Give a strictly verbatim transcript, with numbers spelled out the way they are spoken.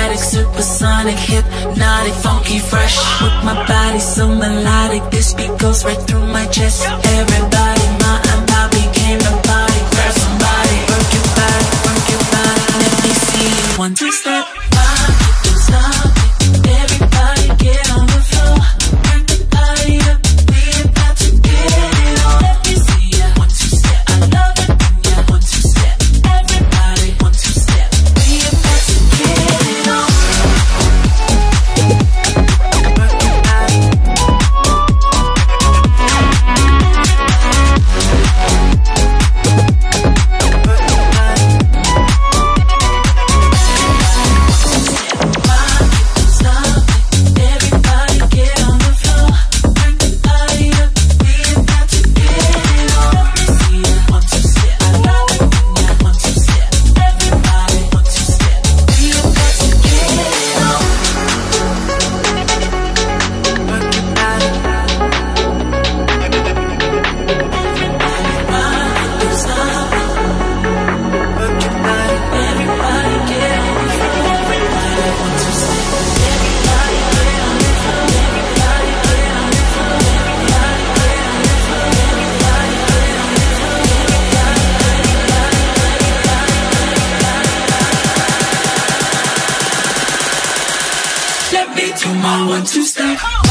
static, supersonic, hypnotic, funky, fresh. With my body so melodic, this beat goes right through my chest. Everybody, my and Bobby came to party. Grab somebody, work your body, work your body. Let me see you one two step. Rock it, don't stop it. Everybody get on the floor. Bring the party up, we about to get it on. Let me see ya one two step. I love it when ya one two step. Everybody one two step. We about to get it on. Work your body. Let me do my one two step.